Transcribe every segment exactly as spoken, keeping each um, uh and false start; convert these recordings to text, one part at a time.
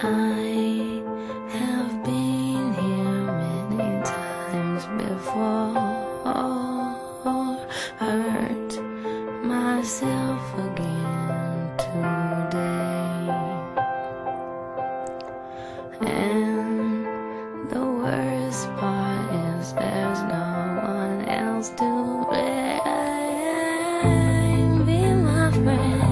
I have been here many times before, hurt myself again today, and the worst part is there's no one else to blame. Be my friend.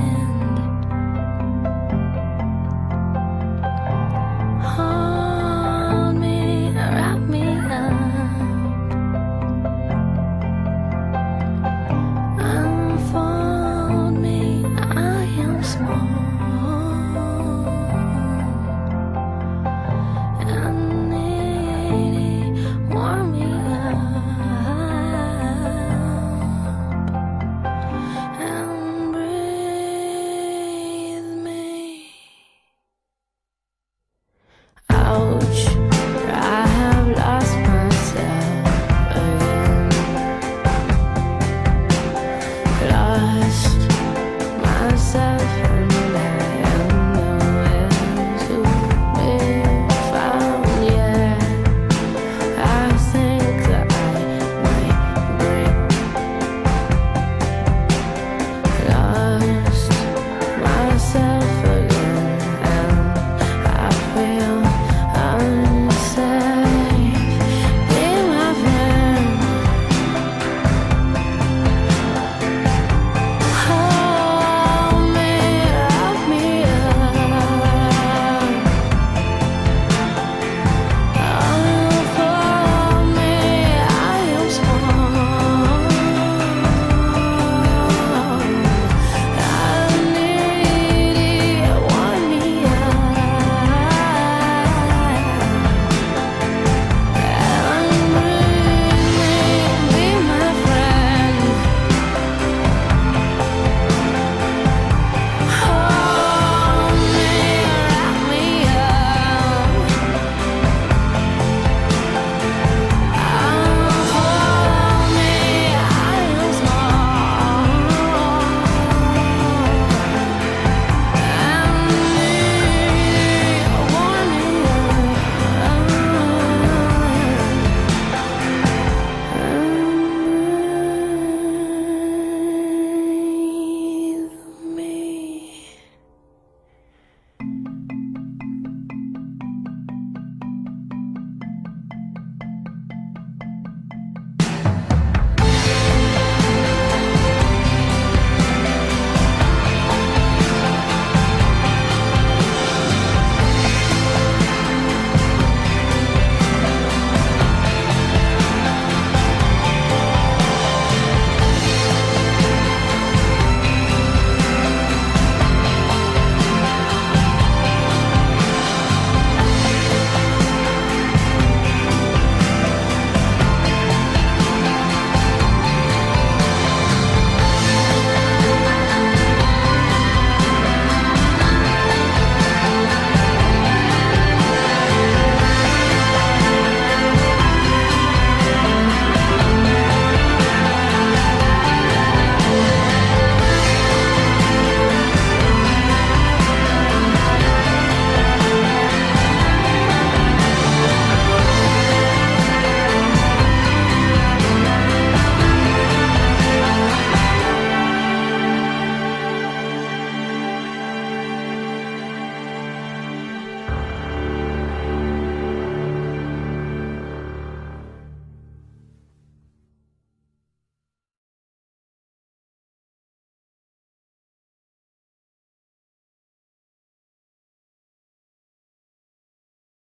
Ouch, I have lost myself again. Lost myself and I am nowhere to be found. Yeah, I think that I might break. Lost myself